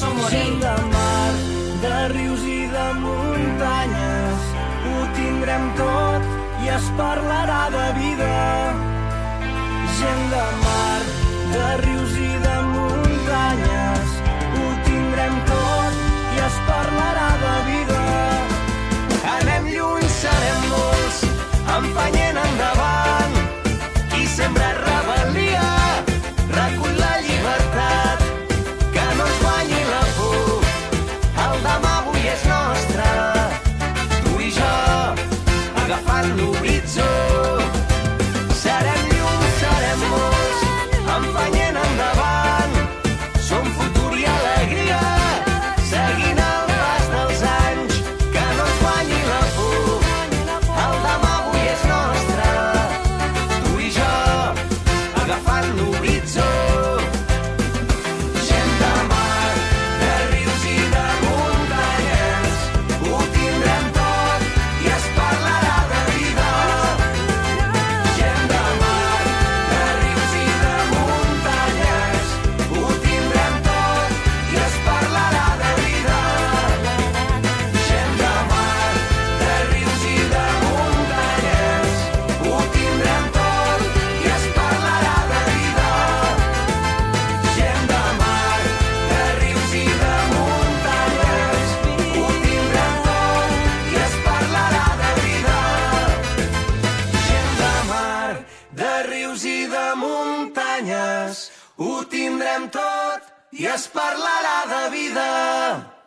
o morir. Gent de mar, de rius i de muntanyes, ho tindrem tot i es parlarà de vida. Gent de mar, de rius i de muntanyes, ho tindrem tot i es parlarà de vida. Anem lluny, serem molts, empenyent endavant. Qui sembra rebel·lia, recull la llibertat. Que no ens guanyi la por, el demà avui és nostre. Tu i jo, agafant l'horitzó. Serem llum, serem molts, empenyent endavant. Som futur i alegria, seguint el pas dels anys. Que no ens guanyi la por, el demà avui és nostre. Tu i jo, agafant l'horitzó. Gent de mar, de rius i de muntanyes, ho tindrem tot i es parlarà de vida. Gent de mar, de rius i de muntanyes, ho tindrem tot i es parlarà de vida. Gent de mar, de rius i de muntanyes, ho tindrem tot i es parlarà de vida. Gent de mar, de rius i de muntanyes, ho tindrem tot i es parlarà de vida. Gent de mar, de rius i de muntanyes, ho tindrem tot i es parlarà de vida.